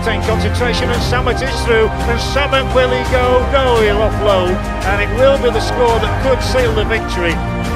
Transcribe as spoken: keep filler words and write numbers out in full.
maintain concentration, and Samet is through, and Samet, will he go? No, he'll offload, and it will be the score that could seal the victory.